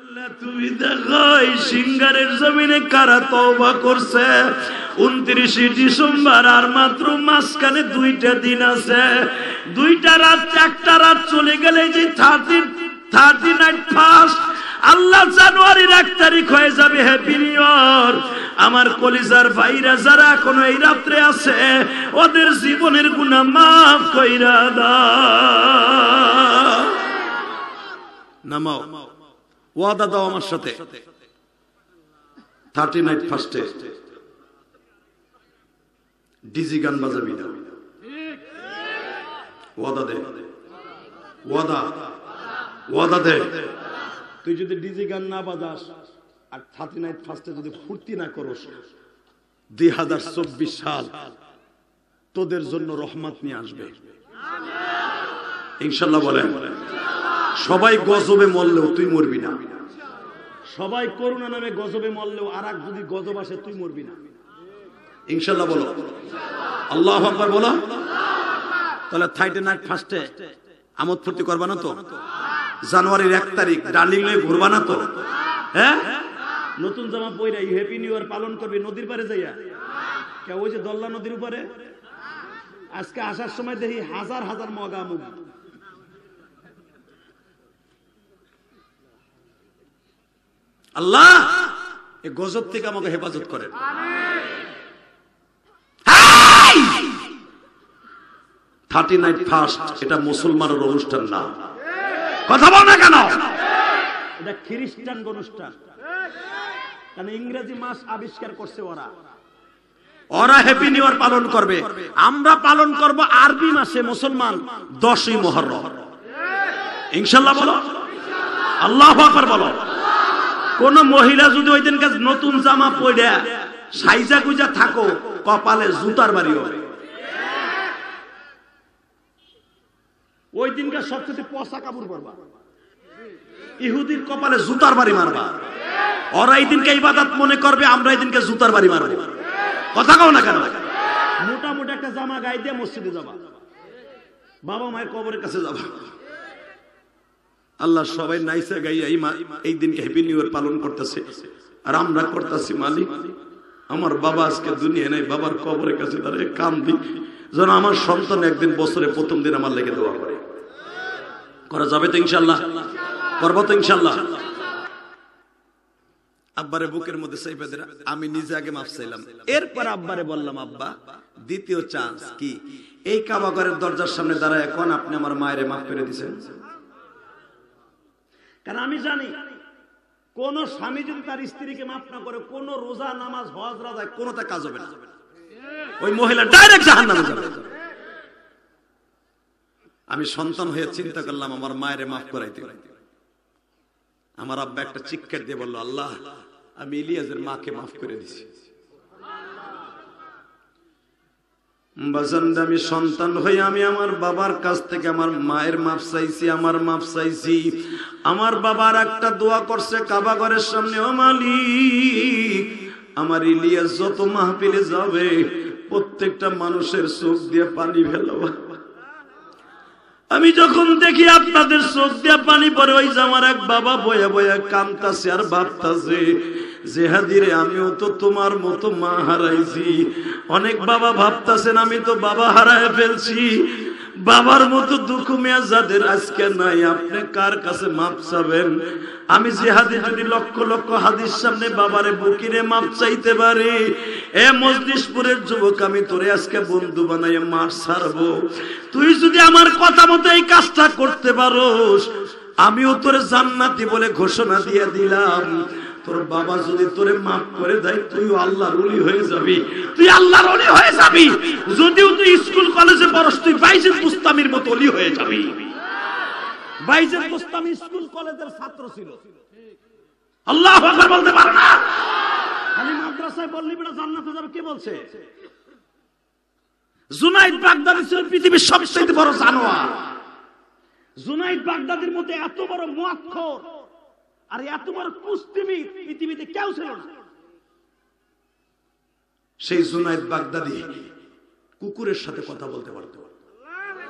তুমি দেখো এই সিঙ্গারের জমিনে কারা তওবা করছে। 29 ডিসেম্বর আর মাত্র মাঝখানে 2টা দিন আছে, 2টা রাত, 1টা রাত চলে গেলে যে 39 ফার্স্ট আল্লাহ জানুয়ারির 1 তারিখ হয়ে যাবে হ্যাপি নিউ ইয়ার। আমার কলিজার ভাইরা যারা এখনো এই রাত্রে আছে ওদের জীবনের গুনাহ মাফ কইরা দাও। নামাও, ওয়াদা দাও আমার সাথে 39 ফার্স্টে ডিজি গান বাজাবি না। ওয়াদা দে, ওয়াদা দে। তুই যদি ডিজি গান না বাজাস আর 39 ফার্স্টে যদি ফুর্তি না করস, 2024 সাল তোদের জন্য রহমত নিয়ে আসবে ইনশাআল্লাহ। বলেন সবাই গজবে মরলেও তুই মরবি না, সবাই করুণা নামে গজবে মরলেও আর এক যদি গজব আসে তুই মরবি না ইনশাআল্লাহ। বলো আল্লাহু আকবার, বলো। তাহলে 39 ফার্স্টে আমোদ ফুর্তি করবা না তো? জানুয়ারির 1 তারিখ ডার্লিং লয়ে ঘুরবা না তো? হ্যাঁ, নতুন জামা পইরা হ্যাপি নিউ ইয়ার পালন করবি নদীর পারে যাইয়া? কে ওই যে দল্লা নদীর উপরে আজকে আসার সময় দেখি হাজার হাজার মগা মুগ। আল্লাহ এই গজব থেকে আমাকে হেফাজত করেন। 39 ফার্স্ট এটা মুসলমানের অনুষ্ঠান না, কথা বল না কেন? এটা খ্রিস্টান অনুষ্ঠান, কারণ ইংরেজি মাস আবিষ্কার করছে ওরা হ্যাপি নিউ ইয়ার পালন করবে, আমরা পালন করব আরবি মাসে মুসলমান 10ই মুহররম ইনশাআল্লাহ। বলো আল্লাহু আকবার, বলো। কোন মহিলা যদি ওই দিনকে নতুন জামা পরে সাইজা গুজা থাকো, কপালে জুতার বাড়ি হবে। ওই দিনকে সবচেয়ে পচা কাপড় পরবা, ইহুদির কপালে জুতার বাড়ি মারবা। ওরা এই দিনকে ইবাদত মনে করবে, আমরা এই দিনকে জুতার বাড়ি মারবো। কথা কও না কেন? মোটামুটি একটা জামা গায়ে দিয়ে মসজিদে যাবা, বাবা মায়ের কবরের কাছে যাবা। আল্লাহ সবাই নাইসা গাইয়া এই দিনকে হ্যাপি নিউ ইয়ার পালন করতেছে, আর আমরা করতেছি মালিক আমার বাবা আজকে দুনিয়া নাই, বাবার কবরের কাছে দাঁড়িয়ে কান্দি যেন আমার সন্তান একদিন বছরে প্রথম দিন আমার লেগে দোয়া করে। করা যাবে তো ইনশাআল্লাহ? করবো তো ইনশাআল্লাহ? আব্বারে বুকের মধ্যে চাইপা দিরা, আমি নিজে আগে মাফ চাইলাম, এরপর আব্বারে বললাম আব্বা দ্বিতীয় চান্স কি? এই কাবা ঘরের দরজার সামনে দাঁড়ায় এখন আপনি আমার মায়েরে মাফ করে দিয়েছেন। কারণ আমি জানি কোন স্বামী যদি তার স্ত্রীকে মাফ না করে, কোন রোজা নামাজ হজ রাজায় কোনটা কাজ হবে না, ওই মহিলা ডাইরেক্ট জাহান্নামে যাবে। আমি সন্তান হয়ে চিন্তা করলাম আমার মায়েরে মাফ করাইতে। আমার আব্বা একটা চিৎকার দিয়ে বলল, আল্লাহ আমি ইলিয়াসের মাকে মাফ করে দিছি। আমি সন্তান হয়ে আমি আমার বাবার কাছ থেকে আমার মায়ের মাফ চাইছি, আমার মাফ চাইছি। আমার বাবার একটা দোয়া করছে কাবা ঘরের সামনে, ও মালিক আমার ইলিয়াস যত মাহফিলে যাবে প্রত্যেকটা মানুষের চোখ দিয়ে পানি ফেলবা। আমি যখন দেখি আপনাদের চোখ দিয়ে পানি পড়ে, ওই যে আমার এক বাবা বয়া বয়া কাঁদতাছে আর ভাবতাছে জেহাদিরে আমিও তো তোমার মতো মা হারাইছি। অনেক বাবা ভাবতাছেন আমি তো বাবা হারায় ফেলছি, বাবার মতো দুঃখ মেয়া যাদের আজকে নাই, আপনি কার কাছে মাপ চাবেন? আমি জিহাদি যদি লক্ষ লক্ষ হাদিস সামনে বাবারে বুকিরে মাপ চাইতে পারি, এ মজলিশপুরের যুবক আমি তোরে আজকে বন্ধু বানাইয়া মার ছাড়বো। তুই যদি আমার কথা মতো এই কাজটা করতে পারোস, আমিও তোরে জান্নাতি বলে ঘোষণা দিয়ে দিলাম। তোর বাবা যদি তোরে মাফ করে দেয়, তুই আল্লাহর ওলি হয়ে যাবি, তুই আল্লাহর ওলি হয়ে যাবি। যদিও তুই স্কুল কলেজে পড়স, তুই বাইজিদ বুস্তামির মতো ওলি হয়ে যাবি। বাইজিদ বুস্তামি স্কুল কলেজের ছাত্র ছিল, আল্লাহু আকবার বলতে পারে না। খালি মাদ্রাসায় বললি বেটা জান্নাতে যাবে, কে বলছে? জুনাইদ বাগদাদি ছিল পৃথিবীর সবচেয়ে বড় জানোয়ার। জুনাইদ বাগদাদির মধ্যে এত বড় মুয়াক্খর আর এত বড় কুস্তিবিদ পৃথিবীতে কেউ ছিল না। সেই জুনাইদ বাগদাদি কুকুরের সাথে কথা বলতে পারত।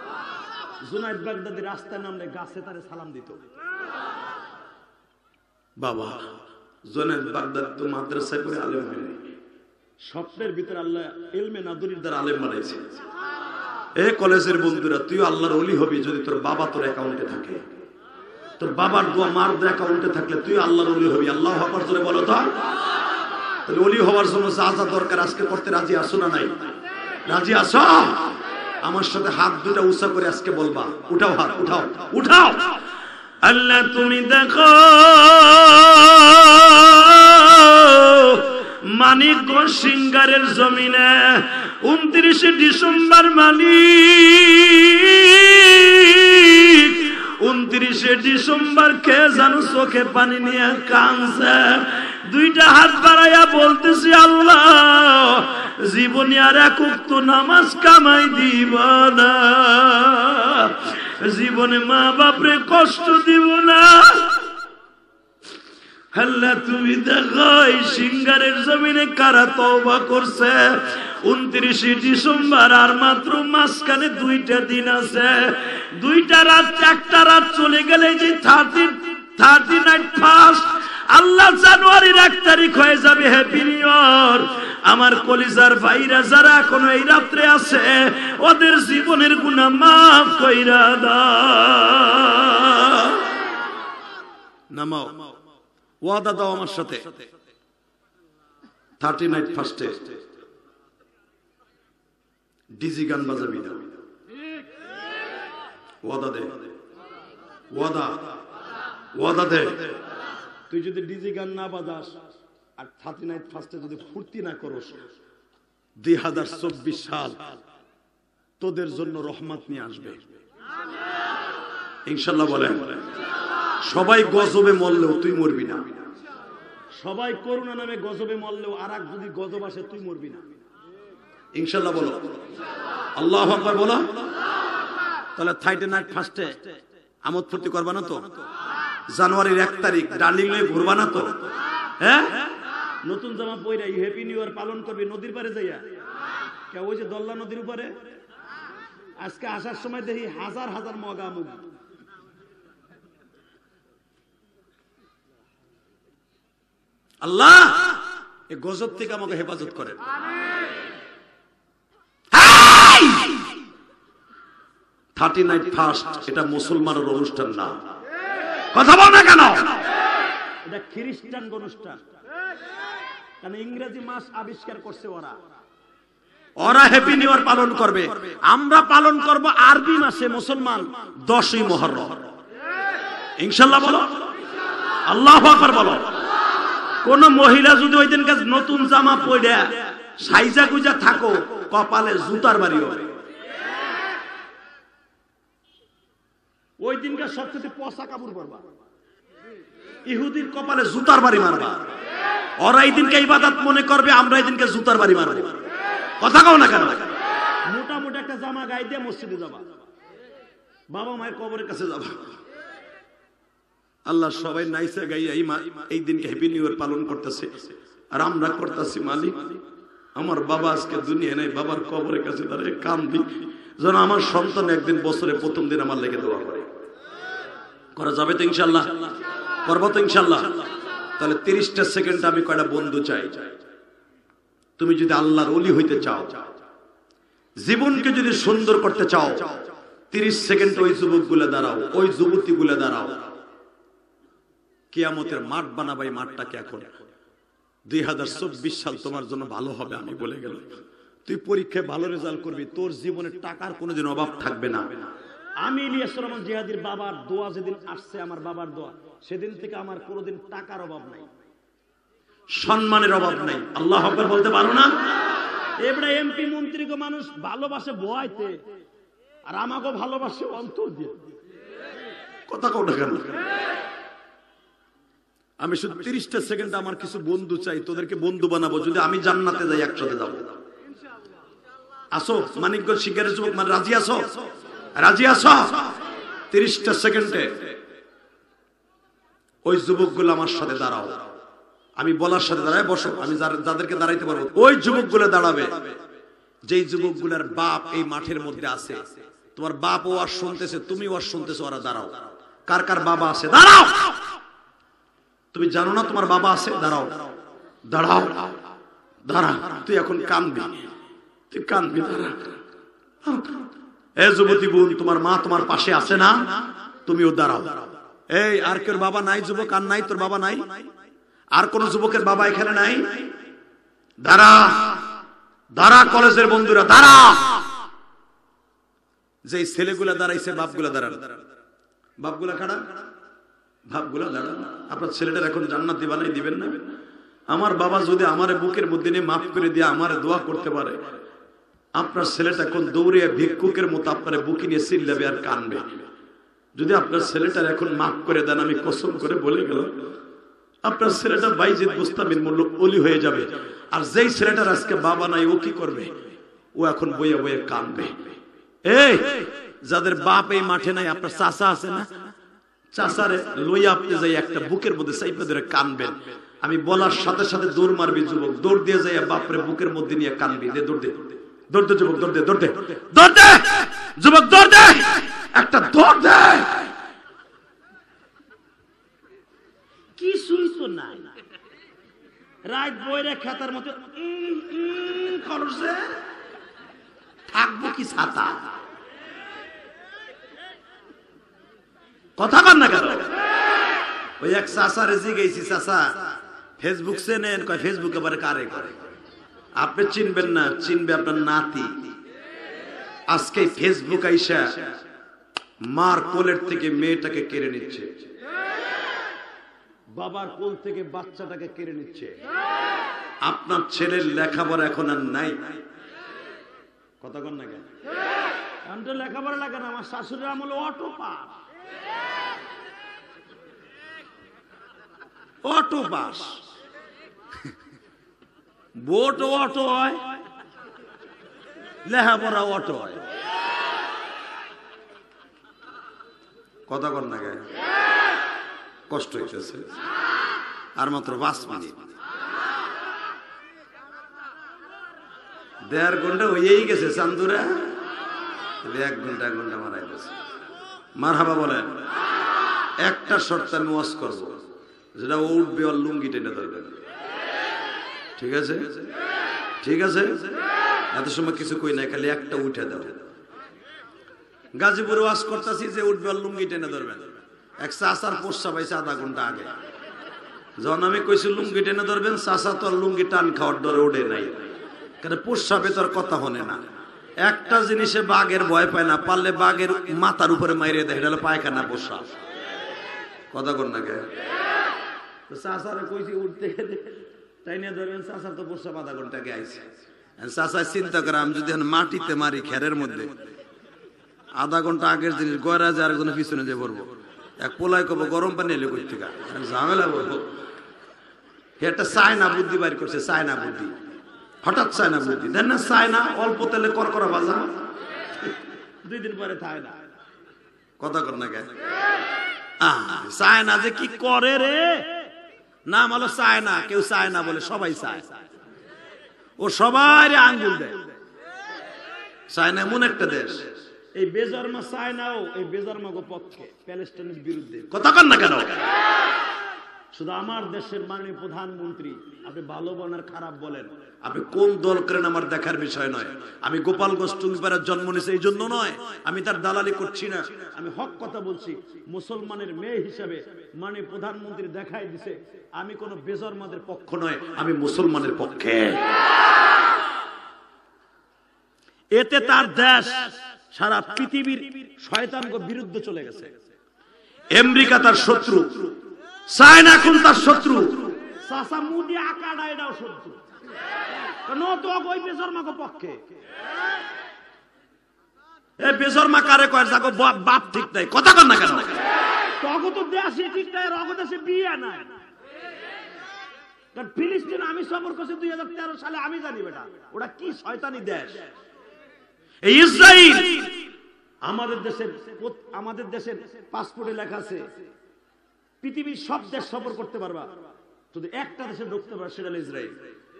জুনাইদ বাগদাদি রাস্তায় নামলে গাছে তারে সালাম দিত। বাবা জোনেদ বাগদাদ তো মাদ্রাসায় পড়ে আলেম হয়নি, স্বপ্নের ভিতরে আল্লাহ ইলমে নাদুরির দ্বারা আলেম বানাইছে। এই কলেজের বন্ধুরা, তুই আল্লাহর ওলি হবি যদি তোর বাবা তোর অ্যাকাউন্টে থাকে, তোর বাবার দোয়া মার অ্যাকাউন্টে থাকলে তুই আল্লাহর ওলি হবি। আল্লাহু আকবার জোরে বলো তো। তাহলে ওলি হওয়ার জন্য যা যা দরকার আজকে করতে রাজি আছো না নাই? রাজি আছো? আমার সাথে হাত দুটা উঁচা করে আজকে বলবা, উঠাও হাত, উঠাও উঠাও। আল্লাহ তুমি দেখো মানিকগঞ্জ সিঙ্গারের জমিনে 29 ডিসেম্বর মালিক 29 ডিসেম্বর কে জানো চোখে পানি নিয়ে কাঁদছে, দুইটা হাত বাড়াইয়া বলতেছি আল্লাহ জীবনে আর এক ওয়াক্ত নামাজ কামাই দিব না, জীবনে মা বাপরে কষ্ট দিব না। আল্লাহ তুমি দেখো এই সিঙ্গারের জমিনে কারা তওবা করছে। 29 ডিসেম্বর আর মাত্র মাঝখানে 2টা দিন আছে, 2টা রাত, একটা রাত চলে গেলে যে 39 ফার্স্ট আল্লাহ জানুয়ারির 1 তারিখ হয়ে যাবে হ্যাপি নিউ ইয়ার। আমার কলিজার ভাইরা যারা এখনো এই রাত্রে আছে ওদের জীবনের গুনাহ মাফ কইরা দাও। নামাও, ওয়াদা দাও আমার সাথে 39 ফার্স্টে ডিজি গান বাজাবি না। ওয়াদা দে, ওয়াদা ওয়াদা দে। তুই যদি ডিজি গান না বাজাস আর 39 ফার্স্টে যদি ফুর্তি না করস, 2024 সাল তোদের জন্য রহমত নিয়ে আসবে ইনশাআল্লাহ। বলেন সবাই গজবে মরলেও তুই মরবি না, সবাই করুণা নামে গজবে মরলেও আর এক যদি গজব আসে তুই মরবি না ইনশাআল্লাহ। বলো আল্লাহু আকবার বলো। তাহলে 39 ফার্স্টে আমোদ ফুর্তি করবা না তো? জানুয়ারির 1 তারিখ ডার্লিং লয়ে ঘুরবা না তো? হ্যাঁ, নতুন জামা পইরা হ্যাপি নিউ ইয়ার পালন করবি নদীর পারে যাইয়া? কেউ ওই যে দল্লা নদীর উপরে আজকে আসার সময় দেখি হাজার হাজার মগা মুগ। আল্লাহ এই গজব থেকে আমাকে হেফাজত করেন। 39 ফার্স্ট এটা মুসলমানের অনুষ্ঠান না, কথা বল না কেন? এটা খ্রিস্টান অনুষ্ঠান, কারণ ইংরেজি মাস আবিষ্কার করছে ওরা। ওরা হ্যাপি নিউ ইয়ার পালন করবে, আমরা পালন করব আরবি মাসে মুসলমান 10ই মুহররম ইনশাআল্লাহ। বলো আল্লাহু আকবার বলো। কোন মহিলা যদি ওই দিনকে নতুন জামা পরে সাইজা গুজা থাকো, কপালে জুতার বাড়ি হবে। ওই দিনকে সবচেয়ে পচা কাপড় পরবা, ইহুদির কপালে জুতার বাড়ি মারবা। ওরা এই দিনকে ইবাদত মনে করবে, আমরা এই দিনকে জুতার বাড়ি মারবো। কথা কও না কেন? মোটামুটি একটা জামা গায়ে দিয়ে মসজিদে যাবা, বাবা মায়ের কবরের কাছে যাবা। আল্লাহ সবাই নাইসা গাইয়া এই দিনকে হ্যাপি নিউ ইয়ার পালন করতেছে, আর আমরা করতেছি মালিক আমার বাবা আজকে দুনিয়া নাই, বাবার কবরের কাছে দাঁড়িয়ে কান্দি যেন আমার সন্তান একদিন বছরে প্রথম দিন আমার লেগে দোয়া করে। করা যাবে তো ইনশাআল্লাহ? করবো তো ইনশাআল্লাহ? তাহলে 30টা সেকেন্ড আমি কয়টা বন্ধু চাই। তুমি যদি আল্লাহর ওলি হইতে চাও, জীবনকে যদি সুন্দর করতে চাও, 30 সেকেন্ড ওই যুবকগুলো দাঁড়াও, ওই যুবতীগুলো দাঁড়াও। কিয়ামতের মাঠ বানাবাই, মাঠটাকে এখন 2024 সাল তোমার জন্য ভালো হবে আমি বলে গেলাম। তুই পরীক্ষায় ভালো রেজাল্ট করবি, তোর জীবনে টাকার কোনোদিন অভাব থাকবে না। আমি ইলিয়াস রহমান জিহাদির বাবার দোয়া যেদিন আসছে, আমার বাবার দোয়া, সেদিন থেকে আমার কোনোদিন টাকার অভাব নাই, সম্মানের অভাব নাই। আল্লাহু আকবার বলতে পারো না? এবারে এমপি মন্ত্রীকে মানুষ ভালোবাসে বয়াইতে, আর আমাকে ভালোবাসে অন্তর দিয়ে। কথা কও না কেন? আমি শুধু 30টা সেকেন্ড আমার কিছু বন্ধু চাই, তোদেরকে বন্ধু বানাবো। যদি আমি জান্নাতে যাই একসাথে যাবো। আসো মানিকগঞ্জ শিকারের যুবক, মানে রাজি আসো? রাজি আসো? 30টা সেকেন্ডে ওই যুবকগুলো আমার সাথে দাঁড়াও, আমি বলার সাথে দাঁড়ায় বসো। আমি যাদেরকে দাঁড়াইতে পারবো ওই যুবকগুলো দাঁড়াবে, যেই যুবকগুলোর বাপ এই মাঠের মধ্যে আছে। তোমার বাপ ওয়াজ শুনতেছে, তুমি ওয়াজ শুনতেছো, ওরা দাঁড়াও। কার কার বাবা আছে দাঁড়াও। তুমি জানো না তোমার বাবা আছে? দাঁড়াও দাঁড়াও দাঁড়া, তুই এখন কাঁদবি, তুই কাঁদবি, দাঁড়া। এ যুবতী বোন, তোমার মা তোমার পাশে আছে না? তুমিও দাঁড়াও। এই আর কেউ বাবা নাই? যুবক আর নাই? তোর বাবা নাই? আর কোন যুবকের বাবা এখানে নাই? দাঁড়া দাঁড়া, কলেজের বন্ধুরা দাঁড়া। যে ছেলেগুলা দাঁড়াইছে বাপগুলা দাঁড়ান, বাপগুলা খাড়া, বাপগুলা দাঁড়ান। আপনার ছেলেটার এখন জান্নাতি বানাই দিবেন না? আমার বাবা যদি আমার বুকের মধ্যে নিয়ে মাফ করে দিয়ে আমার দোয়া করতে পারে, আপনার ছেলেটা এখন দৌড়ে ভিক্ষুকের মতো আপনার বুকে নিয়ে চিল্লাবে আর কানবে। যদি আপনার ছেলেটার এখন মাফ করে দেন, আমি কসম করে বলে গেলাম, আপনার ছেলেটা বাইজিদ বুস্তামির মূল্য ওলি হয়ে যাবে। আর যেই ছেলেটার আজকে বাবা নাই, ও কি করবে? ও এখন বইয়ে বইয়ে কানবে। এই যাদের বাপ এই মাঠে নাই, আপনার চাচা আছে না? চাচারে লইয়া আপনি যাই একটা বুকের মধ্যে চাইপে ধরে কানবেন। আমি বলার সাথে সাথে দৌড় মারবি যুবক, দৌড় দিয়ে যাই বাপরে বুকের মধ্যে নিয়ে কানবি। দে দৌড় দে, দৌড় দে যুবক, দৌড় দে, দৌড় দে, দৌড় দে যুবক, দৌড় দে, একটা দৌড় দে। কিছুই তো নাই, রাত বইরে খেতার মতো করছে, থাকবো কি ছাতা? কথা কন না কেন? ওই এক চাষারে জিগেছি, চাষা ফেসবুক চেনেন? কয় ফেসবুক আবার কারে করে? আপনি চিনবেন না, চিনবে আপনার নাতি। আজকে ফেসবুক আইসা মার কোলের থেকে মেয়েটাকে কেড়ে নিচ্ছে, বাবার কোল থেকে বাচ্চাটাকে কেড়ে নিচ্ছে। আপনার ছেলের লেখাপড়া এখন আর নাই। কথা কন না কেন? আমি তো লেখাপড়া লাগে না, আমার শাশুড়ির আমলে auto pass, auto pass, vote auto হয়, লেখাপড়া অটো হয়। কথা কন না কেন? কষ্ট হইতেছে। আর মাত্র 5 মিনিট, 1.5 ঘন্টা হয়েই গেছে। চান্দুরা 1 ঘন্টা 1 ঘন্টা মারাই গেছে। মারহাবা বলেন। একটা শর্ত আমি ওয়াজ করব, যেটা ও উঠবে আর লুঙ্গি টেনে ধরবে। ঠিক আছে? ঠিক আছে, এত সময় কিছু কই নাই, খালি একটা উঠে দাও। গাজীপুরে ওয়াজ করতেছি যে উঠবে আর লুঙ্গি টেনে ধরবেন। এক চাষার পোষা পাইছে 1/2 ঘন্টা আগে, যখন আমি কইছি লুঙ্গি টেনে ধরবেন, চাষা তো আর লুঙ্গি টান খাওয়ার ডরে ওঠে নাই, কারণ পোষাবে তোর কথা হনে না। একটা জিনিসে বাঘের ভয় পায় না, পারলে বাঘের মাথার উপরে মাইরে দেয়, এটা হলো পায়খানা পোষা। কথা কর না কে? চাষারে কইছি উঠতে তাই নিয়ে ধরবেন, চাষার তো পোষা 1/2 ঘন্টা আগে আইছে। চাষা চিন্তা করে, আমি যদি মাটিতে মারি খেরের মধ্যে, 1/2 ঘন্টা আগের জিনিস গয়রা যে আরেকজনের পিছনে যে পড়বো, এক পোলাই কব গরম পানি এলে কই থেকে ঝামেলা বলবো। একটা চায়না বুদ্ধি বাইর করছে, চায়না বুদ্ধি, হঠাৎ চায়না বুদ্ধি দেন না, চায়না অল্প তেলে করকরা ভাজা, 2 দিন পরে থায় না। কথা কর না কেন? চায়না যে কি করে রে, নাম হলো চায়না। কেউ চায়না বলে, সবাই চায়, ও সবাই আঙ্গুল দেয়। চায়না এমন একটা দেশ, এই বেজন্মা চায়নাও এই বেজন্মাগো পক্ষে, প্যালেস্টাইনের বিরুদ্ধে। কথা কন না কেন? শুধু আমার দেশের মাননীয় প্রধানমন্ত্রী, আপনি ভালো বলেন আর খারাপ বলেন, আপনি কোন দল করেন আমার দেখার বিষয় নয়। আমি গোপালগঞ্জ টুঙ্গিপাড়ার জন্ম নিয়েছি এই জন্য নয়, আমি তার দালালি করছি না, আমি হক কথা বলছি। মুসলমানের মেয়ে হিসেবে মাননীয় প্রধানমন্ত্রী দেখাই দিছে, আমি কোন বেজন্মাদের পক্ষ নয়, আমি মুসলমানের পক্ষে। এতে তার দেশ সারা পৃথিবীর শয়তানগো বিরুদ্ধে চলে গেছে। আমেরিকা তার শত্রু, চায়না কোন তার শত্রু, চাচা মুদি আকাডা এটাও শত্রু, কেন তো ওই বেজন্মাগো পক্ষে। এই বেজন্মা কারে কয়? যাগো বাপ ঠিক নাই। কথা কন না কেন? তগো তো দেশে ঠিক নাই, রগ দেশে বিয়ে নাই। কারণ ফিলিস্তিন আমি সফর করছি 2013 সালে, আমি জানি বেটা ওটা কি শয়তানি দেশ। এই ইসরাইল আমাদের দেশের পাসপোর্টে লেখা আছে পৃথিবীর সব দেশ সফর করতে পারবা, যদি একটা দেশে ঢুকতে পারবা, সেটা হলো ইসরাইল।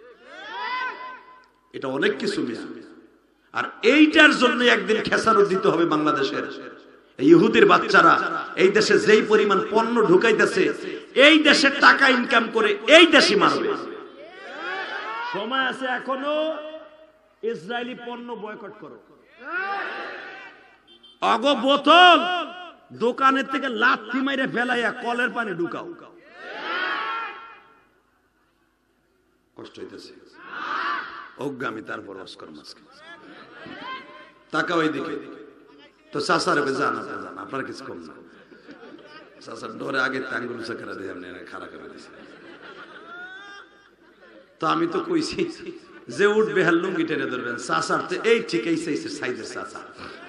এটা অনেক কিছু মিয়া। আর এইটার জন্য একদিন খেসারত দিতে হবে বাংলাদেশের। ইহুদির বাচ্চারা এই দেশে যেই পরিমাণ পণ্য ঢুকাইতেছে, এই দেশে টাকা ইনকাম করে এই দেশই মারবে। সময় আছে এখনো, ইসরায়েলি পণ্য বয়কট করো। অগ বোতল দোকানের থেকে লাথি মাইরে ফেলাইয়া কলের পানি ঢুকাও। কষ্ট হইতেছে অজ্ঞামী, তারপর অস্কর মাসকে টাকা ওই দিকে তো চাষার জানা জানা আপনার কিছু কম না। চাষার ডরে আগে টাঙ্গুল চাকরা দিয়ে আপনি খারাপ করে দিয়েছে। তো আমি তো কইছি যে উঠবে হার লুঙ্গি টেনে ধরবেন, চাষার তো এই ঠিক এই সাইজের চাষা।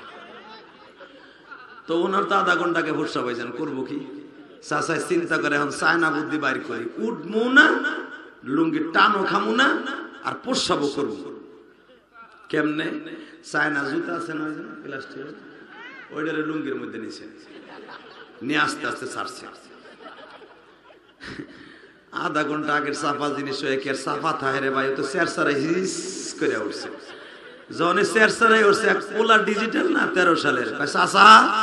তো ওনার তো আধা ঘন্টাকে ভরসা পাইছেন, করবো কি? চাষায় চিন্তা করে এখন চায়না বুদ্ধি বাইর করি, উঠবো না, লুঙ্গি টানো খামু না, আর প্রস্রাবও করবো। কেমনে? চায়না জুতা আছে না প্লাস্টিক, ওইটারে লুঙ্গির মধ্যে নিছে, নিয়ে আস্তে আস্তে ছাড়ছে। আধা ঘন্টা আগের সাফা জিনিস হয়ে কি আর সাফা থাকে রে ভাই? তো চেরচারাই হিস করে উঠছে। যখন চেরচারাই উঠছে, এক পোলা ডিজিটাল না 13 সালের, চাচা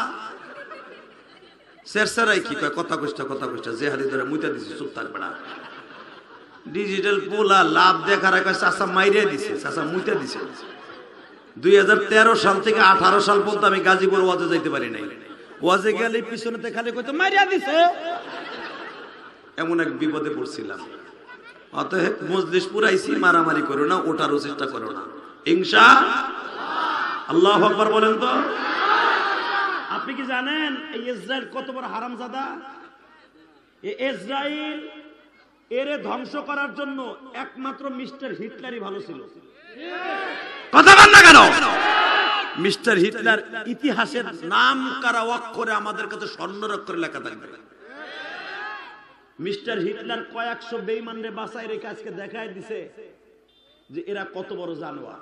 চেরচারাই কি কয়? কথা কইটা যে হাতি ধরে মুইতা দিছে, চুপ থাকবে না। ডিজিটাল পোলা লাভ দেখার কয় চাচা মাইরে দিছে, চাচা মুইতা দিছে। 2013 সাল থেকে 18 সাল পর্যন্ত আমি গাজীপুর ওয়াজে যাইতে পারি নাই। ওয়াজে গেলে পিছনেতে খালি কইতো মাইরা দিছে। এমন এক বিপদে পড়ছিলাম। অতএব মজলিস পুরাইছি, মারামারি করো না, ওঠারও চেষ্টা করো না, ইনশাআল্লাহ। আল্লাহু আকবার বলেন তো। আপনি কি জানেন এই ইসরায়েল কত বড় হারামজাদা? এই ইসরায়েল এরে ধ্বংস করার জন্য একমাত্র মিস্টার হিটলারই ভালো ছিল। কথা বল না কেন? মিস্টার হিটলার ইতিহাসের নাম কারা অক্ষরে আমাদের কাছে স্বর্ণের অক্ষরে লেখা থাকবে। মিস্টার হিটলার কয়েকশো বেঈমানরে বাঁচায় রেখে আজকে দেখায় দিছে যে এরা কত বড় জানোয়ার।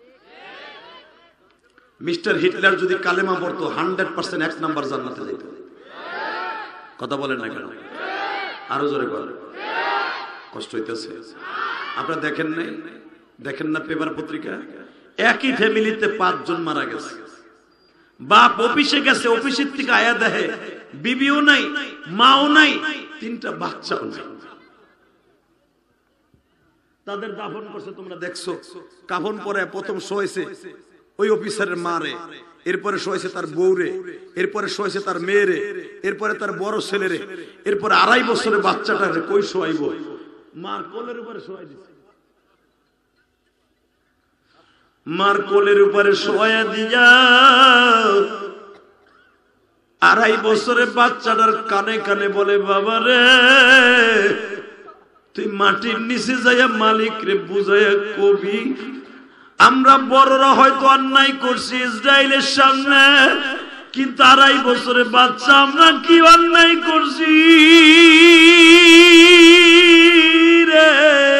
মিস্টার হিটলার যদি কালেমা পড়তো 100% 1 নাম্বার জান্নাতে যেত। কথা বলেন না কেন? আরো জোরে বলেন। কষ্ট হইতেছে? আপনারা দেখেন না পেপার পত্রিকা? একই ফ্যামিলিতে 5 জন মারা গেছে। বাপ অফিসে গেছে, অফিসের থেকে আয়া দেখে বিবিও নাই, মাও নাই, 3টা বাচ্চাও নাই। তাদের দাফন করছে, তোমরা দেখছো। কাফন পরে প্রথম শোয়েছে ওই অফিসারের মারে, এরপরে শোয়েছে তার বউরে, এরপরে শোয়েছে তার মেয়েরে, এরপরে তার বড় ছেলেরে, এরপরে 2.5 বছরের বাচ্চাটারে কই শোয়াইব? মার কোলের উপরে শোয়াই দিছে। মার কোলের উপরে শোয়া দিয়া 2.5 বছরের বাচ্চাটার কানে কানে বলে, বাবা রে তুই মাটির নিচে যাইয়া মালিক রে বুঝাইয়া কবি, আমরা বড়রা হয়তো অন্যায় করছি ইসরায়েলের সামনে, কিন্তু 2.5 বছরের বাচ্চা আমরা কি অন্যায় করছি রে?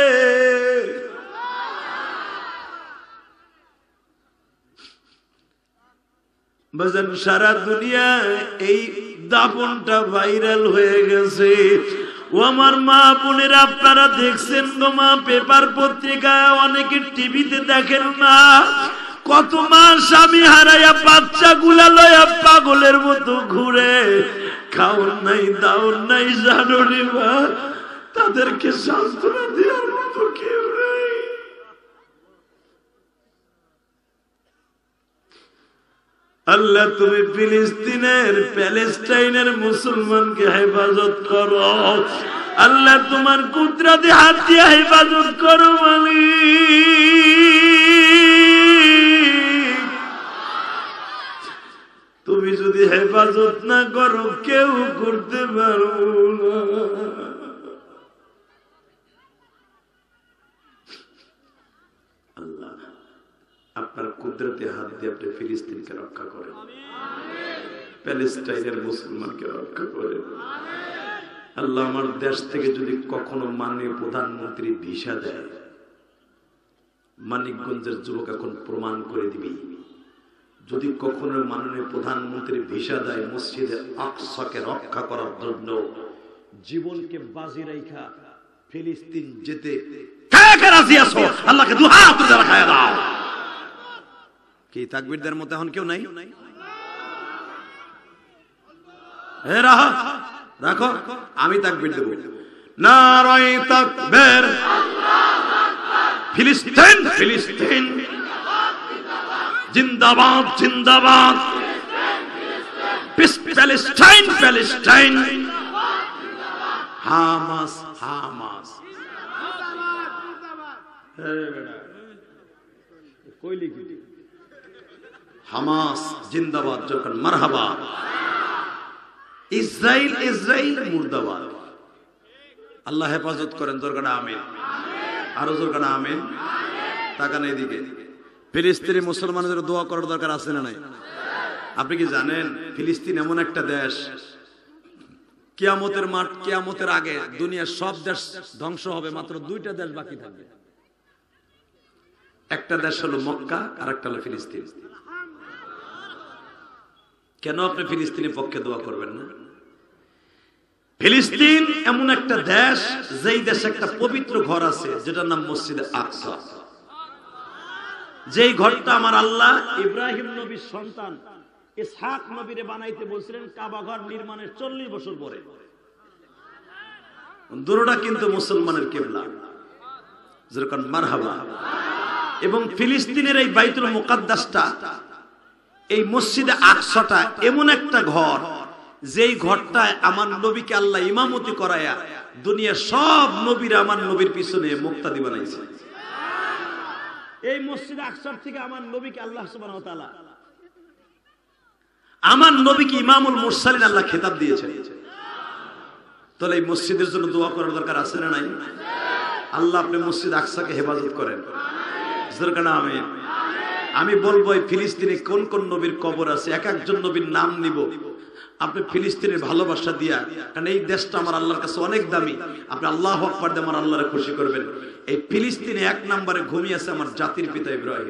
বাজান সারা দুনিয়ায় এই দাপনটা ভাইরাল হয়ে গেছে। ও আমার মা বোনেরা, আপনারা দেখছেন গো মা, পেপার পত্রিকায়, অনেকে টিভিতে দেখেন না, কত মা স্বামী হারাইয়া বাচ্চা গুলা লয়া পাগলের মতো ঘুরে, খাওন নাই দাওন নাই, জানো রে মা, তাদেরকে সান্ত্বনা দেওয়ার মতো কেউ নেই। আল্লাহ তুমি ফিলিস্তিনের, প্যালেস্টাইনের মুসলমানকে হেফাজত করো। আল্লাহ তোমার কুদরতে হাত দিয়ে হেফাজত করো মালিক। তুমি যদি হেফাজত না করো কেউ করতে পারবো না। আল্লাহ আপনার কুদরতে হাত দিয়ে আপনি ফিলিস্তিনকে রক্ষা করেন, প্যালেস্টাইনের মুসলমানকে রক্ষা করেন। আল্লাহ আমার দেশ থেকে যদি কখনো মাননীয় প্রধানমন্ত্রী ভিসা দেয়, মানিকগঞ্জের যুবক এখন প্রমাণ করে দিবি, যদি কখনো মাননীয় প্রধানমন্ত্রী ভিসা দেয় মসজিদে আকসাকে রক্ষা করার জন্য জীবনকে বাজি রাখা ফিলিস্তিন যেতে রাজি আছো, আল্লাহকে দুহাত তুলে রাখায় দাও। কি তাকবীরদের মধ্যে এখন কেউ নাই? রাখো, আমি তাকবীর দেব। নারায়ে তাকবীর, ফিলিস্তিন ফিলিস্তিন জিন্দাবাদ জিন্দাবাদ, Palestine Palestine, Hamas Hamas. Hamas জিন্দাবাদ, যখন মারহাবা। ইসরাইল ইসরাইল মুর্দাবাদ। আল্লাহ হেফাজত করেন, জোরকানা আমিন, আরো জোরকানা আমিন। তাকান এদিকে, ফিলিস্তিনি মুসলমানদের দোয়া করার দরকার আছে না নাই? আপনি কি জানেন ফিলিস্তিন এমন একটা দেশ, কিয়ামতের মাঠ, কিয়ামতের আগে দুনিয়ার সব দেশ ধ্বংস হবে, মাত্র দুইটা দেশ বাকি থাকবে। একটা দেশ হলো মক্কা, আর একটা হলো ফিলিস্তিন। কেন আপনি ফিলিস্তিনের পক্ষে দোয়া করবেন না? ফিলিস্তিন এমন একটা দেশ, যেই দেশে একটা পবিত্র ঘর আছে, যেটার নাম মসজিদে আকসা। যেই ঘরটা আমার আল্লাহ ইব্রাহিম নবীর সন্তান ইসহাক নবীরে বানাইতে বলছিলেন কাবা ঘর নির্মাণের 40 বছর পরে। দুটোটা কিন্তু মুসলমানের কিবলা, যেরকম মারহাবা। এবং ফিলিস্তিনের এই বাইতুল মুকাদ্দাসটা, এই মসজিদে আকসাটা এমন একটা ঘর, যেই ঘরটায় আমার নবীকে আল্লাহ ইমামতি করায়া দুনিয়ার সব নবীরা আমার নবীর পিছনে মুক্তাদি বানাইছে। এই মসজিদ আকসার থেকে আমার নবীকে আল্লাহ সুবহানাহু ওয়া তাআলা, আমার নবীকে ইমামুল মুরসালিন আল্লাহ খেতাব দিয়েছেন। তাহলে এই মসজিদের জন্য দোয়া করার দরকার আছে না নাই? আল্লাহ আপনি মসজিদ আকসাকে হেফাজত করেন, জোরকানা আমিন। আমি বলবো এই ফিলিস্তিনে কোন কোন নবীর কবর আছে, এক একজন নবীর নাম নিব। আপনি ফিলিস্তিনের ভালোবাসা দিয়া, কারণ এই দেশটা আমার আল্লাহর কাছে অনেক দামি, আপনি আল্লাহু আকবার দিয়ে আমার আল্লাহরে খুশি করবেন। এই ফিলিস্তিনে 1 নম্বরে ঘুমিয়ে আছে আমার জাতির পিতা ইব্রাহিম।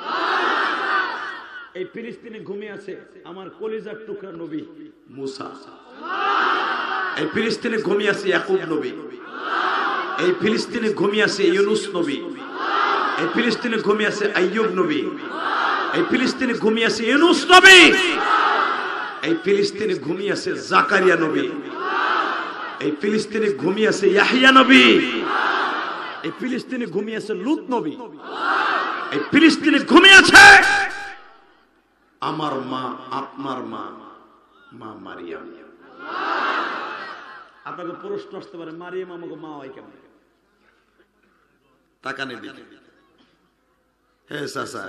এই ফিলিস্তিনে ঘুমিয়ে আছে আমার কলিজার টুকরা নবী মুসা। এই ফিলিস্তিনে ঘুমিয়ে আছে ইয়াকুব নবী। এই ফিলিস্তিনে ঘুমিয়ে আছে ইউনুস নবী। এই ফিলিস্তিনে ঘুমিয়ে আছে আইয়ুব নবী। এই ফিলিস্তিনে ঘুমিয়ে আছে ইউনুস নবী। এই ফিলিস্তিনে ঘুমিয়ে আছে জাকারিয়া নবী। এই ফিলিস্তিনে ঘুমিয়ে আছে ইয়াহইয়া নবী। এই ফিলিস্তিনে ঘুমিয়ে আছে লূত নবী। এই ফিলিস্তিনে ঘুমিয়ে আছে আমার মা, আপনার মা, মা মারিয়াম। আপনাকে প্রশ্ন আসতে পারে, মারিয়াম আমাকে মা হয় কেমন? তাকানে দিকে, হে চাচা,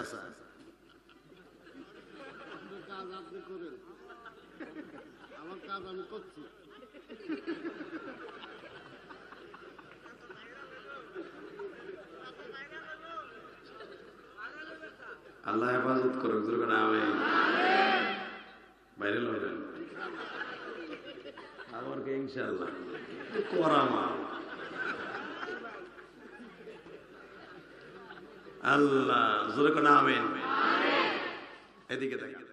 আমার কাজ আমি করছি। আল্লাহ হেফাজত করুক, আমিন। ভাইরাল হইলেন আমার কে ইনশাআল্লাহ করামা। আল্লাহ জোরে কোন আমিন। এদিকে দেখেন।